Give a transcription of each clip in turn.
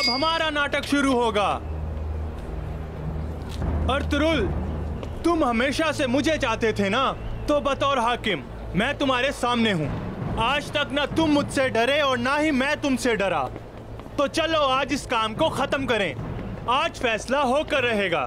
अब हमारा नाटक शुरू होगा। अर्तुरुल, तुम हमेशा से मुझे चाहते थे ना, तो बतौर हाकिम मैं तुम्हारे सामने हूँ। आज तक ना तुम मुझसे डरे और ना ही मैं तुमसे डरा। तो चलो आज इस काम को खत्म करें। आज फैसला होकर रहेगा।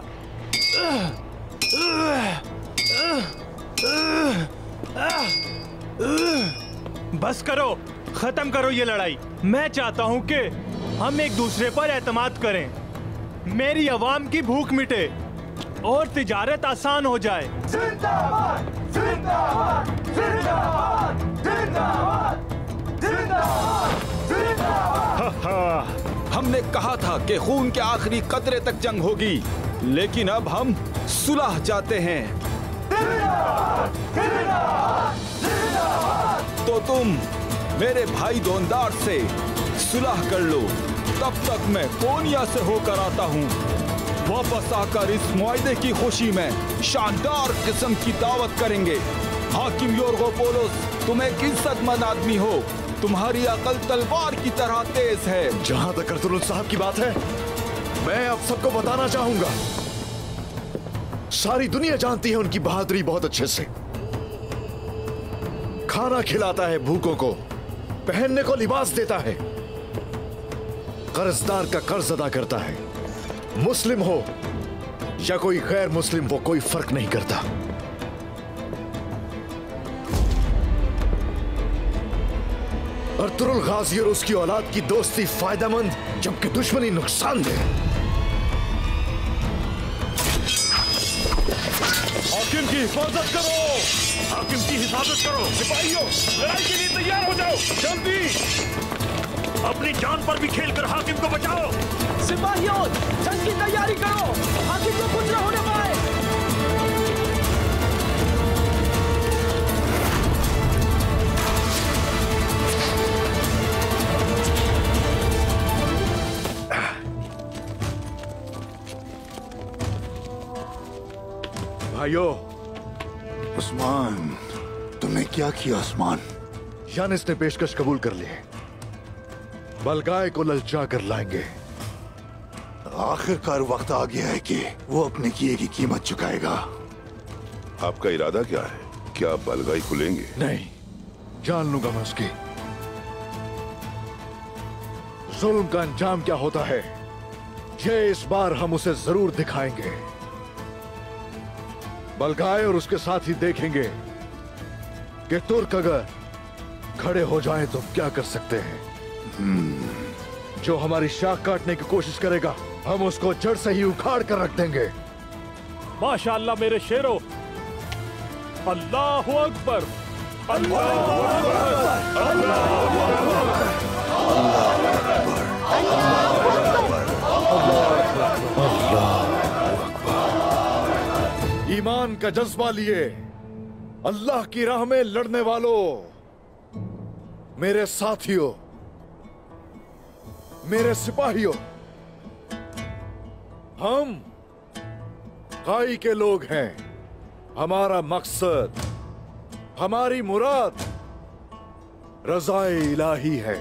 बस करो, खत्म करो ये लड़ाई। मैं चाहता हूँ कि हम एक दूसरे पर एतमाद करें, मेरी अवाम की भूख मिटे और तिजारत आसान हो जाए। जिंदाबाद, जिंदाबाद, जिंदाबाद, जिंदाबाद, जिंदाबाद, जिंदाबाद। हमने कहा था कि खून के आखिरी कतरे तक जंग होगी, लेकिन अब हम सुलह चाहते हैं। जिंदाबाद, जिंदाबाद, जिंदाबाद। तो तुम मेरे भाई दोनदार से सुलह कर लो, तब तक मैं कोनिया से होकर आता हूँ। वापस आकर इस मुआहदे की खुशी में शानदार किस्म की दावत करेंगे। हाकिम योर्गोपोलोस, तुम एक इज्जतमंद आदमी हो, तुम्हारी अकल तलवार की तरह तेज है। जहां तक अर्तुरुल साहब की बात है, मैं अब सबको बताना चाहूंगा। सारी दुनिया जानती है उनकी बहादुरी बहुत अच्छे से। खाना खिलाता है भूखों को, पहनने को लिबास देता है, कर्जदार का कर्ज अदा करता है। मुस्लिम हो या कोई गैर मुस्लिम, वो कोई फर्क नहीं करता। अर्तुरुल गाजी और उसकी औलाद की दोस्ती फायदेमंद, जबकि दुश्मनी नुकसानदेह। हाकिम की हिफाजत करो, हाकिम की हिफाजत करो। सिपाहियों, लड़ाई के लिए तैयार हो जाओ, जल्दी। अपनी जान पर भी खेलकर हाकिम को बचाओ। सिपाहियों, जंग की तैयारी करो, हाकिम को कुछ न होने पाए। भाइयों, उस्मान, तुमने क्या किया उस्मान? यानिस ने पेशकश कबूल कर ली। बलगाए को ललचा कर लाएंगे। आखिरकार वक्त आ गया है कि वो अपने किए की कीमत चुकाएगा। आपका इरादा क्या है? क्या आप बलगाई खुलेंगे? नहीं, जान लूंगा मैं उसकी। जुल्म का अंजाम क्या होता है, ये इस बार हम उसे जरूर दिखाएंगे। बलगाए और उसके साथ ही देखेंगे कि तुर्क अगर खड़े हो जाएं तो क्या कर सकते हैं। जो हमारी शाख काटने की कोशिश करेगा, हम उसको जड़ से ही उखाड़ कर रख देंगे। माशाअल्लाह मेरे शेरों, अल्लाहु अकबर, अल्लाहु अकबर, अल्लाहु अकबर, अल्लाहु अकबर। ईमान का जज्बा लिए अल्लाह की राह में लड़ने वालों, मेरे साथियों, मेरे सिपाहियों, हम काई के लोग हैं। हमारा मकसद, हमारी मुराद रज़ाए इलाही है।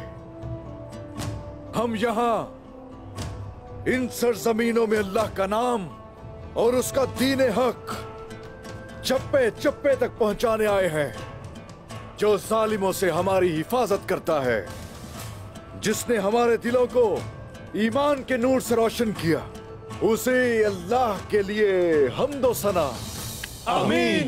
हम यहां इन सरजमीनों में अल्लाह का नाम और उसका दीन हक चप्पे चप्पे तक पहुंचाने आए हैं। जो जालिमों से हमारी हिफाजत करता है, जिसने हमारे दिलों को ईमान के नूर से रोशन किया, उसे अल्लाह के लिए हम्दो सना। आमीन।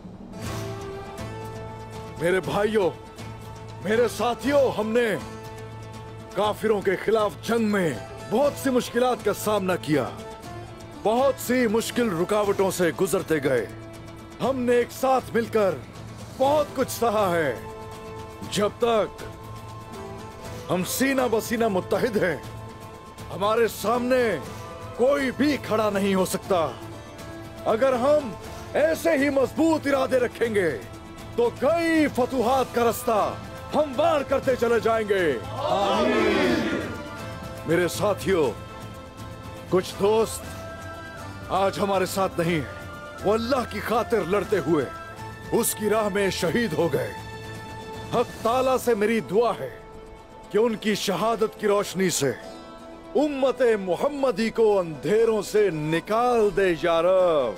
मेरे भाइयों, मेरे साथियों, हमने काफिरों के खिलाफ जंग में बहुत सी मुश्किलात का सामना किया, बहुत सी मुश्किल रुकावटों से गुजरते गए। हमने एक साथ मिलकर बहुत कुछ सहा है। जब तक हम सीना बसीना मुत्तहिद हैं, हमारे सामने कोई भी खड़ा नहीं हो सकता। अगर हम ऐसे ही मजबूत इरादे रखेंगे तो कई फतूहात का रास्ता हम वार करते चले जाएंगे। आमीन। मेरे साथियों, कुछ दोस्त आज हमारे साथ नहीं है। वो अल्लाह की खातिर लड़ते हुए उसकी राह में शहीद हो गए। हक ताला से मेरी दुआ है कि उनकी शहादत की रोशनी से उम्मते मुहम्मदी को अंधेरों से निकाल दे या रब।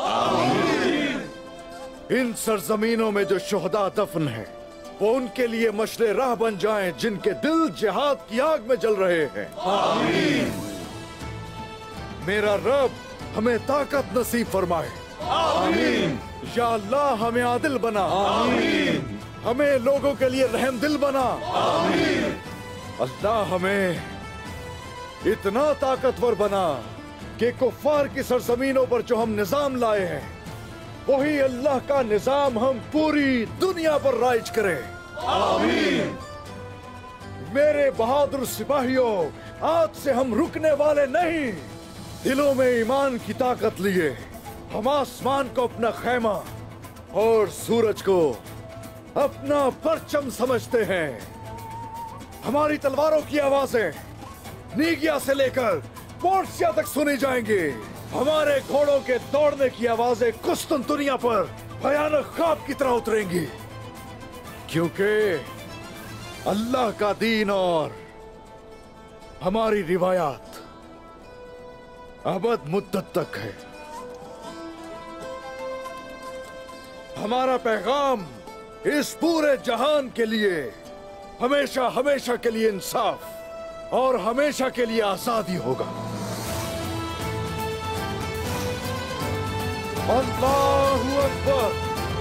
इन सरजमीनों में जो शुहदा दफन है वो उनके लिए मशरे राह बन जाएं, जिनके दिल जिहाद की आग में जल रहे हैं। आमीन। मेरा रब हमें ताकत नसीब फरमाए। आमीन। या अल्लाह हमें आदिल बना। आमीन। हमें लोगों के लिए रहम दिल बना। आमीन। अल्लाह हमें इतना ताकतवर बना कि कुफ्फार की सरजमीनों पर जो हम निजाम लाए हैं वही अल्लाह का निजाम हम पूरी दुनिया पर राइज करें। आमीन। मेरे बहादुर सिपाहियों, आज से हम रुकने वाले नहीं। दिलों में ईमान की ताकत लिए हम आसमान को अपना खैमा और सूरज को अपना परचम समझते हैं। हमारी तलवारों की आवाजें नीगिया से लेकर पोर्सिया तक सुनी जाएंगी। हमारे घोड़ों के दौड़ने की आवाजें कुस्तुनतुनिया पर भयानक ख्वाब की तरह उतरेंगी, क्योंकि अल्लाह का दीन और हमारी रिवायात अबद मुद्दत तक है। हमारा पैगाम इस पूरे जहान के लिए हमेशा हमेशा के लिए इंसाफ और हमेशा के लिए आजादी होगा। अल्लाहु अकबर।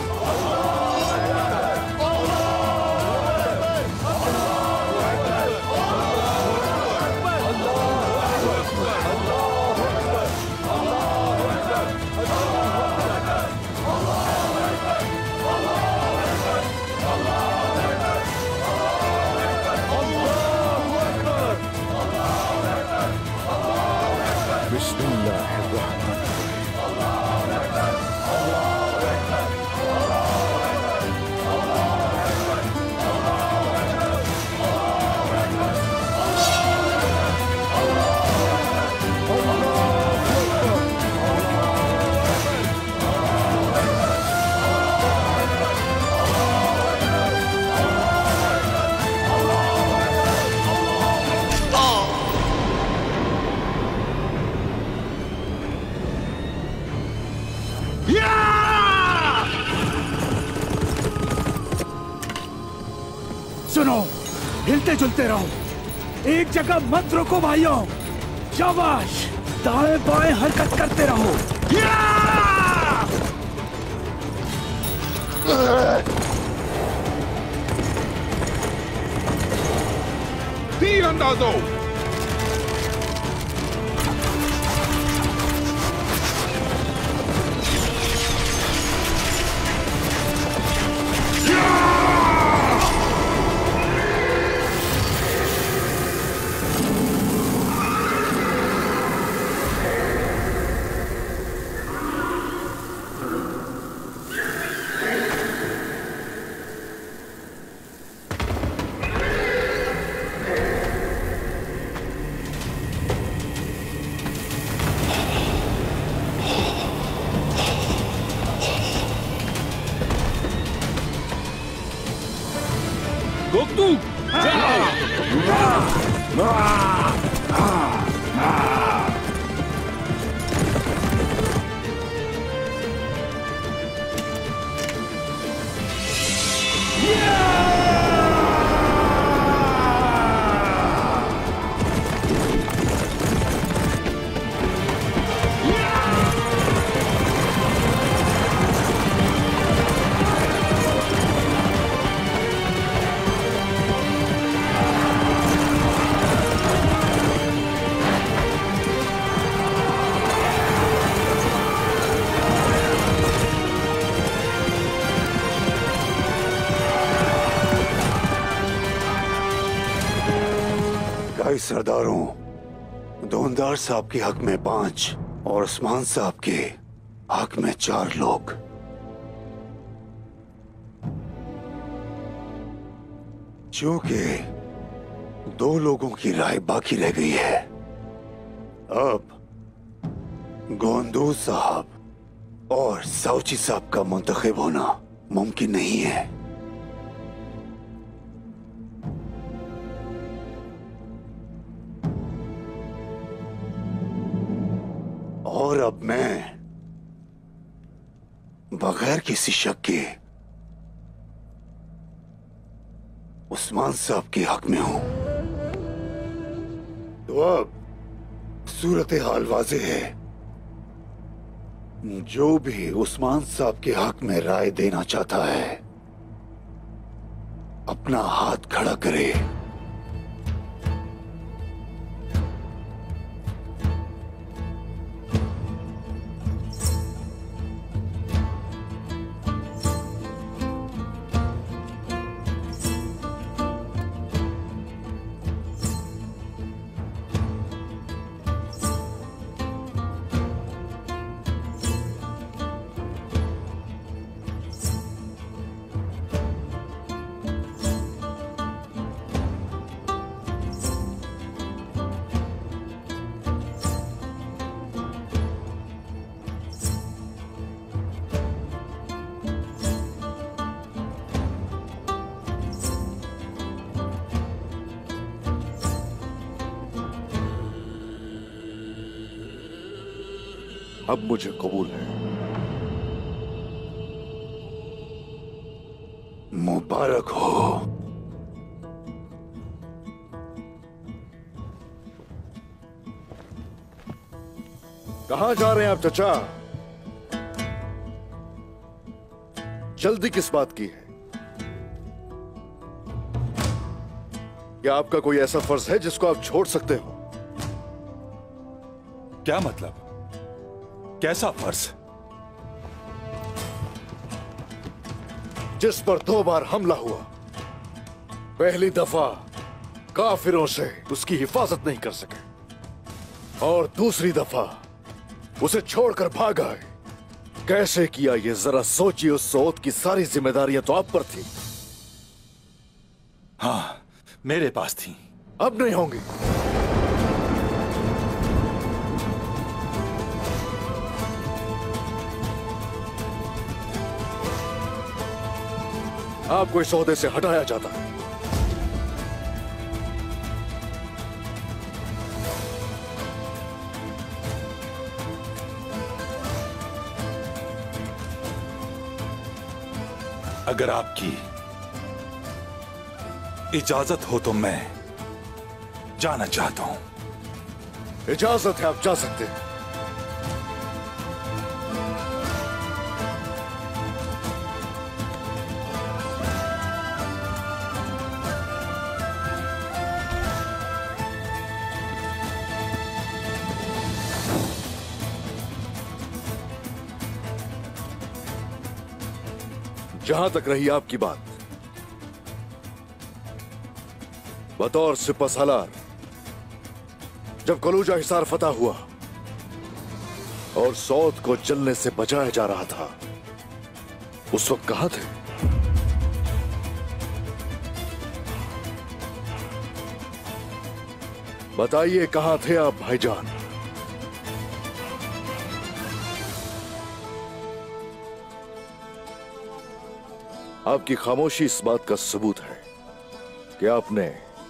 सुनो, हिलते जुलते रहो, एक जगह मत रुको भाइयों। शाबाश, दाएं बाएं हरकत करते रहो। तीर अंदाजो। सरदारों, दोनदार साहब के हक में 5 और उस्मान साहब के हक में 4 लोग। क्योंकि 2 लोगों की राय बाकी रह गई है। अब गोंदू साहब और साउची साहब का मुंतखब होना मुमकिन नहीं है। और अब मैं बगैर किसी शक के उस्मान साहब के हक में हूं। तो अब सूरत हाल वाज़े है। जो भी उस्मान साहब के हक में राय देना चाहता है अपना हाथ खड़ा करे। अब मुझे कबूल है। मुबारक हो। कहां जा रहे हैं आप चचा? जल्दी किस बात की है? क्या आपका कोई ऐसा फर्ज है जिसको आप छोड़ सकते हो? क्या मतलब? कैसा फर्ज? जिस पर 2 बार हमला हुआ। पहली दफा काफिरों से उसकी हिफाजत नहीं कर सके और दूसरी दफा उसे छोड़कर भाग आए। कैसे किया ये जरा सोचिए। उस सौत की सारी जिम्मेदारियां तो आप पर थी। हाँ, मेरे पास थी। अब नहीं होंगी। आपको इस ओहदे से हटाया जाता है। अगर आपकी इजाजत हो तो मैं जाना चाहता हूं। इजाजत है, आप जा सकते हैं। जहां तक रही आपकी बात, बतौर सिपहसालार जब कलूजा हिसार फतह हुआ और सौद को जलने से बचाया जा रहा था, उस वक्त कहां थे? बताइए, कहां थे आप भाईजान? आपकी खामोशी इस बात का सबूत है कि आपने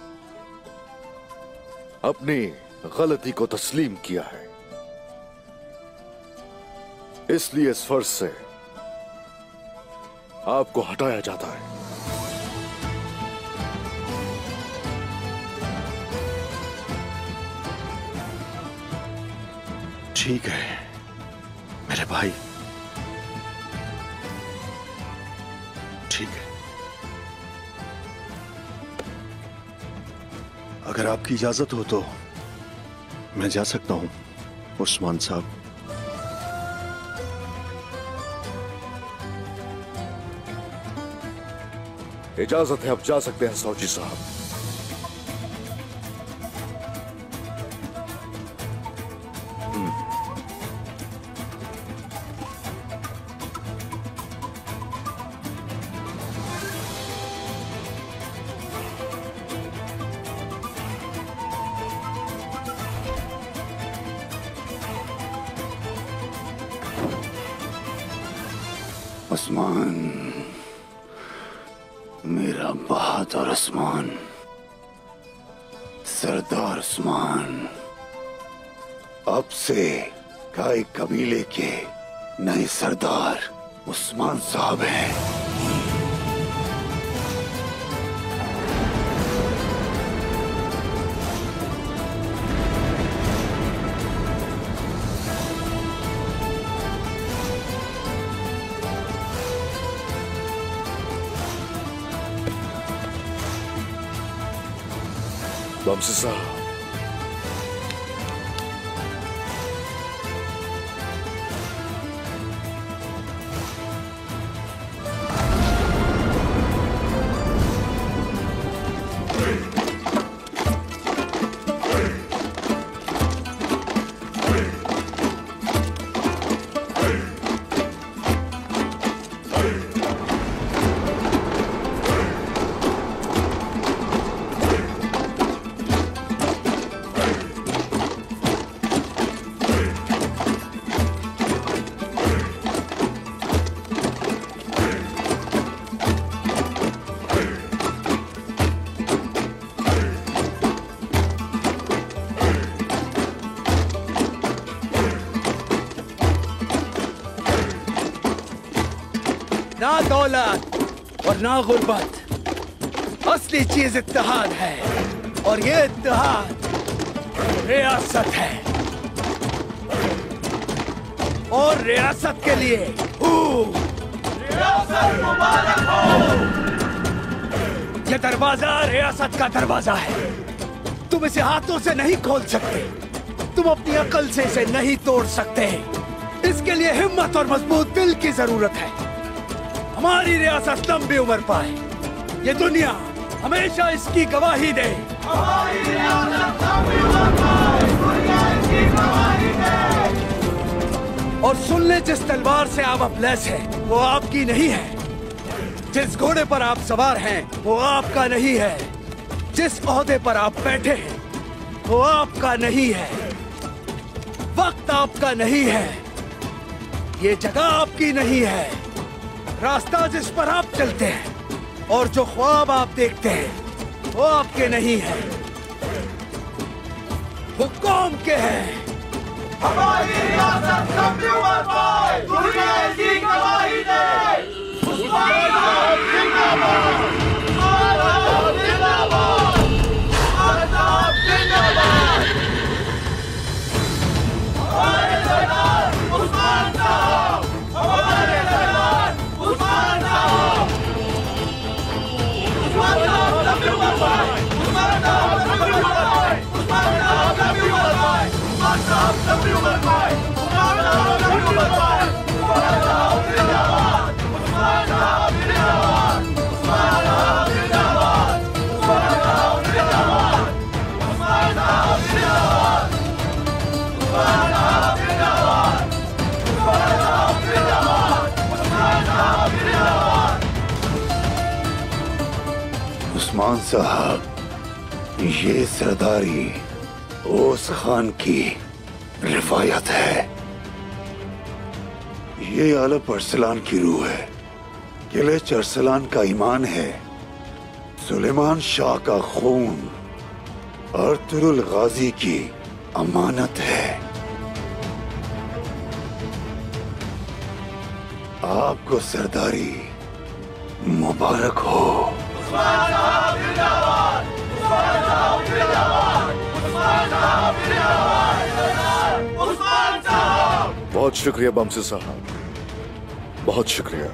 अपनी गलती को तस्लीम किया है। इसलिए इस फर्ज से आपको हटाया जाता है। ठीक है मेरे भाई, ठीक है। अगर आपकी इजाजत हो तो मैं जा सकता हूं उस्मान साहब। इजाजत है, आप जा सकते हैं सौजी साहब। उस्मान, मेरा बहादुर उस्मान, सरदार उस्मान, अब से काई कबीले के नए सरदार उस्मान साहब हैं। बमसी साहब, ना दौलत और ना गुर्बत, असली चीज इत्तेहाद है। और ये इत्तेहाद रियासत है। और रियासत के लिए रियासत मुबारक हो। ये दरवाजा रियासत का दरवाजा है। तुम इसे हाथों से नहीं खोल सकते, तुम अपनी अकल से इसे नहीं तोड़ सकते। इसके लिए हिम्मत और मजबूत दिल की जरूरत है। हमारी रियासत लंबी उम्र पाए, ये दुनिया हमेशा इसकी गवाही दे। हमारी रियासत लंबी उम्र पाए, दुनिया इसकी गवाही दे। और सुन ले, जिस तलवार से आप अब लैस हैं, वो आपकी नहीं है। जिस घोड़े पर आप सवार हैं, वो आपका नहीं है। जिस ओहदे पर आप बैठे हैं, वो आपका नहीं है। वक्त आपका नहीं है, ये जगह आपकी नहीं है। रास्ता जिस पर आप चलते हैं और जो ख्वाब आप देखते हैं, वो आपके नहीं है, वो कौम के हैं। हमारी रियासत लंबी उम्र पाए, दुनिया इसकी गवाही दे। उस्मान साहब जिंदाबाद, उस्मान साहब जिंदाबाद, उस्मान साहब जिंदाबाद। हमारे सरदार उस्मान साहब, हमारे सरदार उस्मान साहब, उस्मान साहब लंबी उम्र पाए, उस्मान साहब लंबी उम्र पाए, उस्मान साहब लंबी उम्र पाए, उस्मान साहब लंबी उम्र पाए, उस्मान साहब लंबी उम्र पाए। उस्मान साहब जिंदाबाद, उस्मान साहब जिंदाबाद, उस्मान साहब जिंदाबाद, उस्मान साहब जिंदाबाद, उस्मान साहब जिंदाबाद, उस्मान साहब जिंदाबाद, उस्मान साहब जिंदाबाद, उस्मान साहब जिंदाबाद। उस्मान साहब, ये सरदारी ओस खान की रिवायत है। ये आलप अरसलान की रूह है, किले अरसलान का ईमान है, सुलेमान शाह का खून, अर्तुरुल गाजी की अमानत है। आपको सरदारी मुबारक हो। उस्मान साहब जिंदाबाद, उस्मान साहब जिंदाबाद, उस्मान साहब जिंदाबाद, उस्मान साहब। बहुत शुक्रिया बमसी साहब, बहुत शुक्रिया।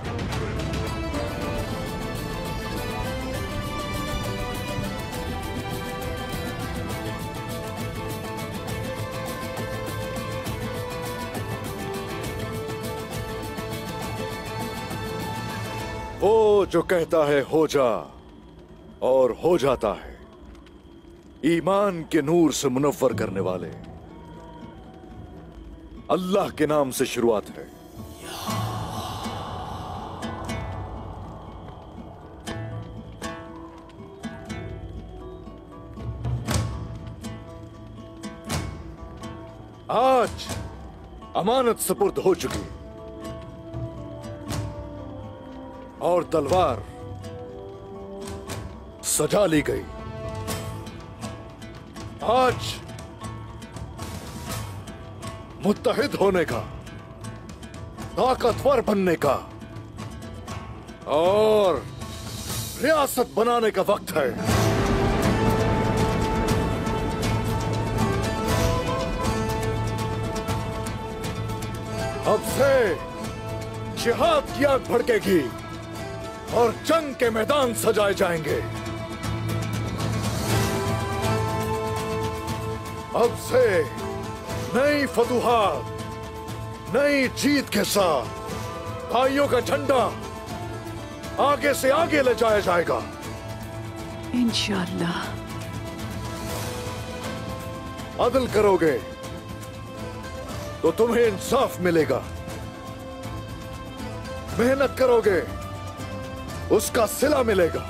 वो जो कहता है हो जा और हो जाता है, ईमान के नूर से मुनव्वर करने वाले अल्लाह के नाम से शुरुआत है। आज अमानत सुपुर्द हो चुकी और तलवार सजा ली गई। मुत्तहिद होने का, ताकतवर बनने का और रियासत बनाने का वक्त है। अब से जिहाद की आग भड़केगी और जंग के मैदान सजाए जाएंगे। अब से नई फतूहात, नई जीत के साथ भाइयों का झंडा आगे से आगे ले जाया जाएगा। इंशाअल्लाह। अदल करोगे तो तुम्हें इंसाफ मिलेगा, मेहनत करोगे उसका सिला मिलेगा,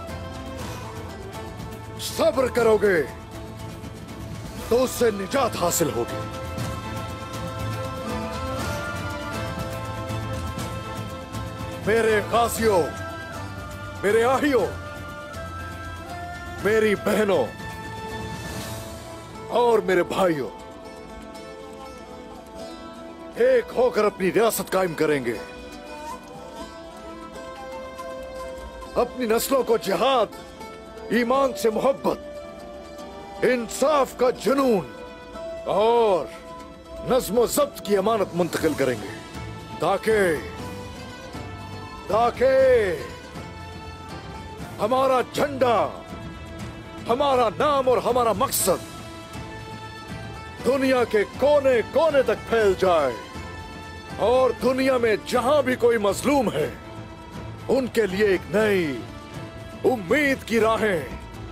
सब्र करोगे तो उससे निजात हासिल होगी। मेरे गाजियों, मेरे आहियों, मेरी बहनों और मेरे भाइयों, एक होकर अपनी रियासत कायम करेंगे। अपनी नस्लों को जिहाद, ईमान से मोहब्बत, इंसाफ का जुनून और नज़्म ज़ब्त की अमानत मुंतकिल करेंगे, ताकि हमारा झंडा, हमारा नाम और हमारा मकसद दुनिया के कोने कोने तक फैल जाए और दुनिया में जहां भी कोई मजलूम है उनके लिए एक नई उम्मीद की राहें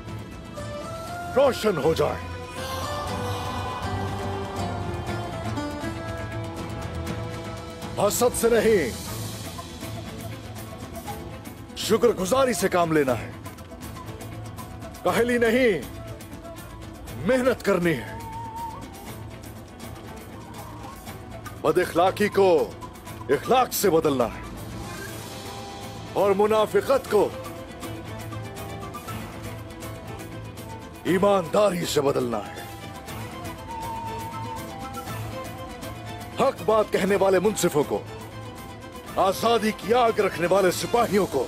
रोशन हो जाए। हसद से नहीं, शुक्रगुजारी से काम लेना है। काहली नहीं, मेहनत करनी है। बदइखलाकी को इखलाक से बदलना है और मुनाफिकत को ईमानदारी से बदलना है। हक बात कहने वाले मुंसिफों को, आजादी की आग रखने वाले सिपाहियों को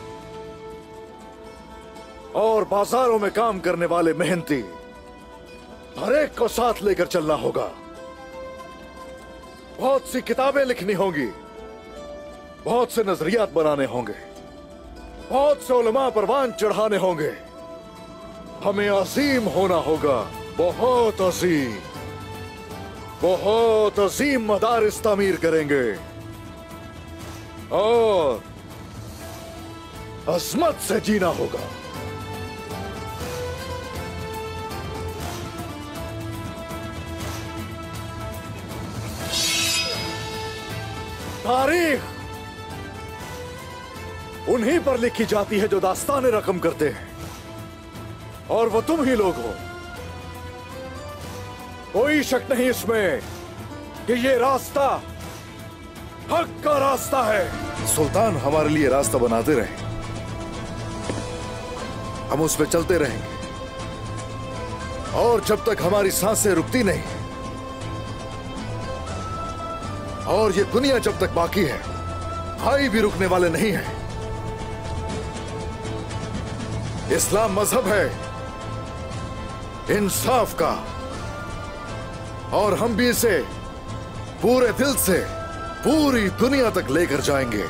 और बाजारों में काम करने वाले मेहनती हर एक को साथ लेकर चलना होगा। बहुत सी किताबें लिखनी होंगी, बहुत से नजरियात बनाने होंगे, बहुत से उलमा परवान चढ़ाने होंगे। हमें अजीम होना होगा, बहुत अजीम, बहुत अजीम मदारिस तामीर करेंगे और अजमत से जीना होगा। तारीख उन्हीं पर लिखी जाती है जो दास्ताने रकम करते हैं, और वो तुम ही लोग हो। कोई शक नहीं इसमें कि ये रास्ता हक का रास्ता है। सुल्तान हमारे लिए रास्ता बनाते रहे, हम उस पे चलते रहेंगे, और जब तक हमारी सांसें रुकती नहीं और ये दुनिया जब तक बाकी है, भाई भी रुकने वाले नहीं हैं। इस्लाम मजहब है इंसाफ का, और हम भी इसे पूरे दिल से पूरी दुनिया तक लेकर जाएंगे।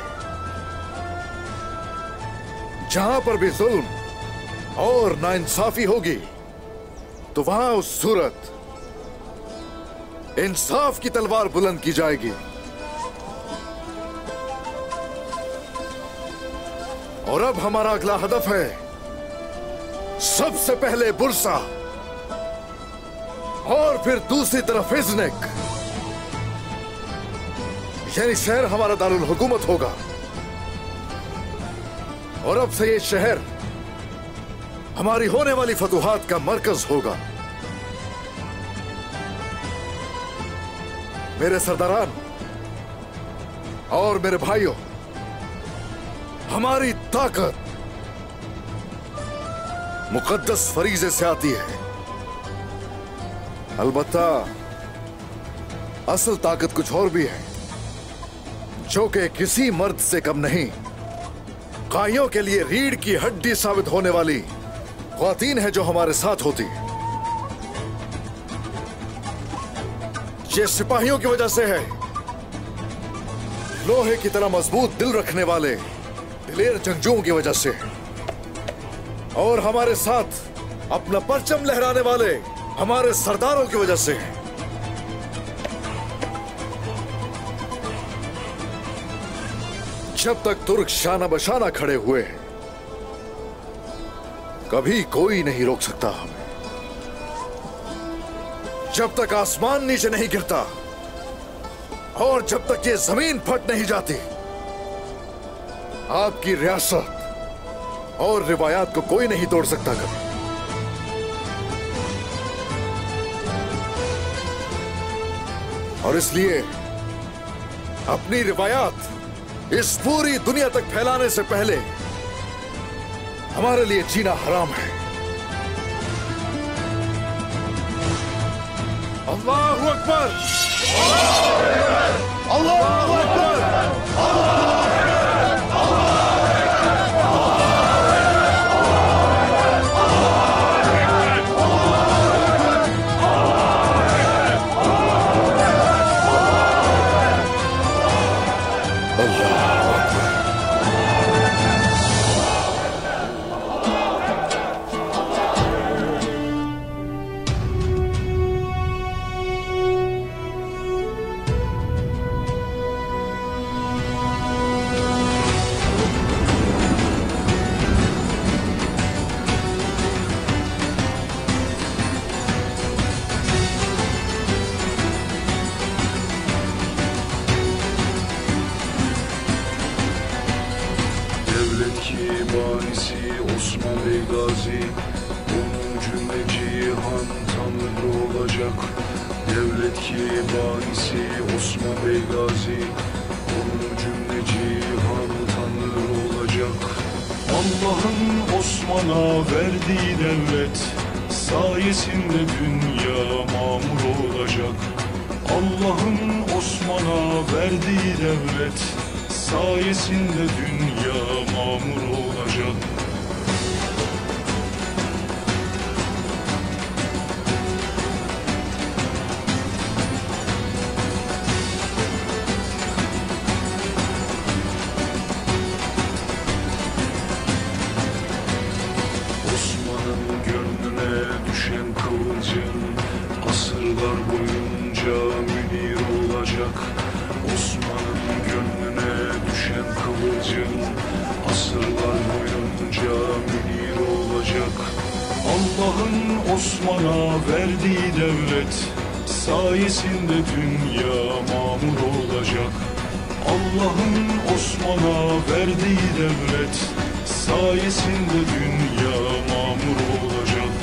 जहां पर भी जुल्म और नाइंसाफी होगी तो वहां उस सूरत इंसाफ की तलवार बुलंद की जाएगी। और अब हमारा अगला हदफ है सबसे पहले बुरसा और फिर दूसरी तरफ इज़्निक, यानी शहर हमारा दारुल हुकूमत होगा। और अब से ये शहर हमारी होने वाली फतूहात का मरकज होगा। मेरे सरदारान और मेरे भाइयों, हमारी ताकत मुकद्दस फरीजे से आती है। अलबत्ता असल ताकत कुछ और भी है, जो कि किसी मर्द से कम नहीं। काइयों के लिए रीढ़ की हड्डी साबित होने वाली ख्वातीन है जो हमारे साथ होती है। ये सिपाहियों की वजह से है, लोहे की तरह मजबूत दिल रखने वाले दिलेर जंगजुओं की वजह से, और हमारे साथ अपना परचम लहराने वाले हमारे सरदारों की वजह से। जब तक तुर्क शाना बशाना खड़े हुए हैं, कभी कोई नहीं रोक सकता हमें। जब तक आसमान नीचे नहीं गिरता और जब तक ये जमीन फट नहीं जाती, आपकी रियासत और रिवायात को कोई नहीं तोड़ सकता कभी। और इसलिए अपनी रिवायात इस पूरी दुनिया तक फैलाने से पहले हमारे लिए जीना हराम है। अल्लाहु अकबर, अल्लाहु Akbar. Allah'ın Osman'a verdiği devlet sayesinde dünya mamur olacak. Allah'ın Osman'a verdiği devlet sayesinde dünya mamur olacak. Allah'ın Osman'a verdiği devlet sayesinde dünya mamur olacak. Allah'ın Osman'a verdiği devlet sayesinde dünya mamur olacak.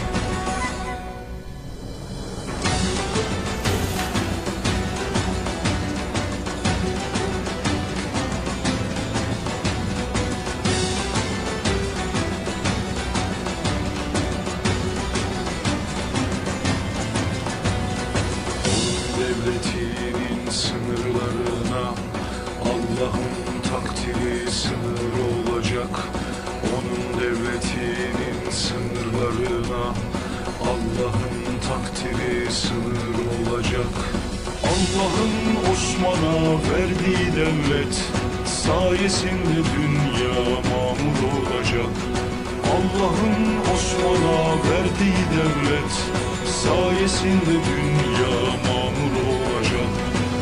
Devletinin sınırlarına Allah'ın takdiri sınır olacak. Onun devletinin sınırlarına Allah'ın takdiri sınır olacak. Allah'ın Osman'a verdiği devlet sayesinde dünya mamur olacak. Allah'ın Osman'a verdiği devlet sayesinde dünya mamur olacak.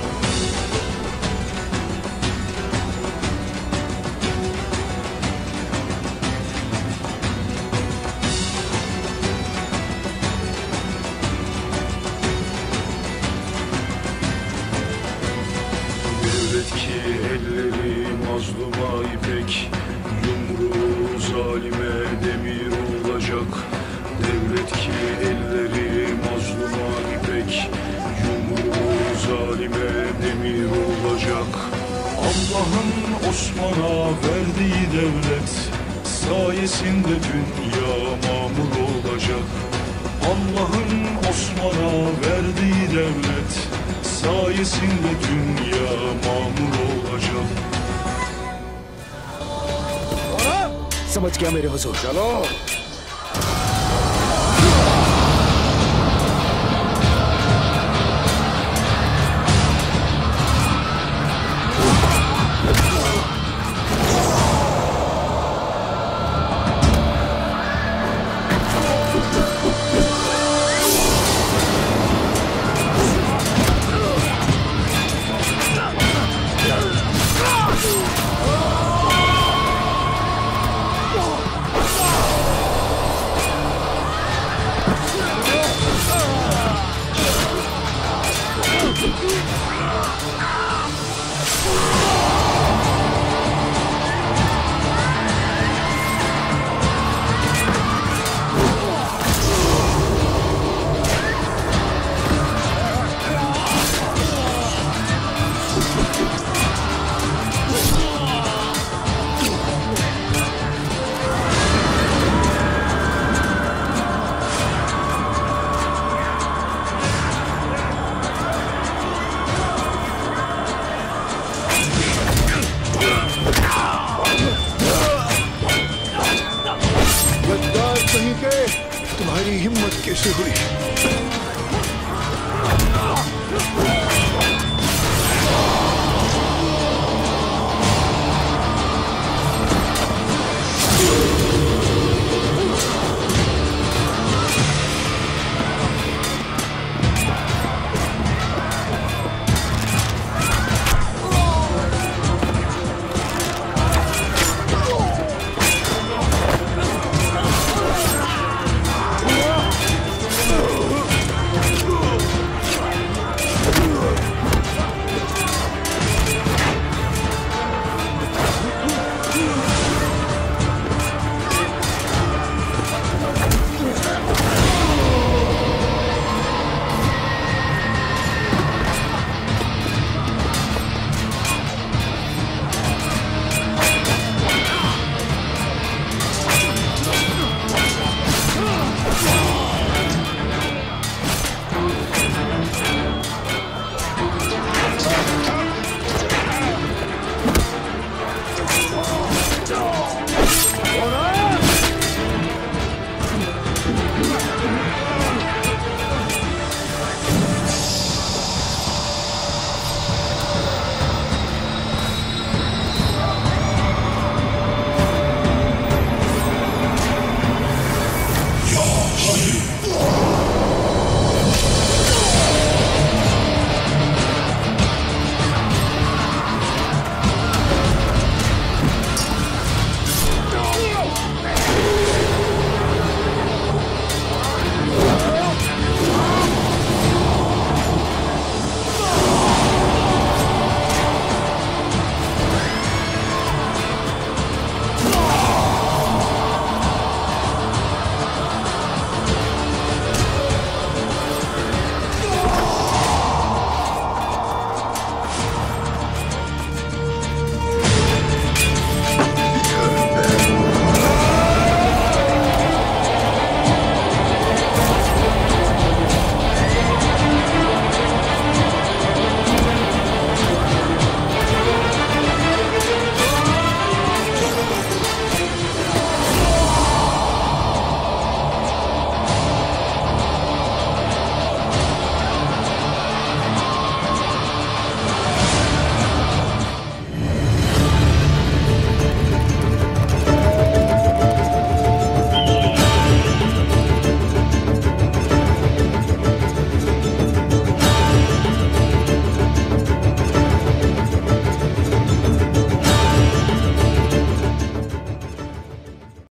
Devlet ki elleri mazluma ipek, yumruğu zalime demir olacak. Devlet ki elleri mazluma ipek, yumruğu zalime demir olacak. Allah'ın Osman'a verdiği devlet sayesinde dünya mamur olacak. Allah'ın Osman'a verdiği devlet sayesinde dünya mamur olacak. समझ गया मेरे हुजूर। चलो। तुम्हारी हिम्मत कैसे हुई?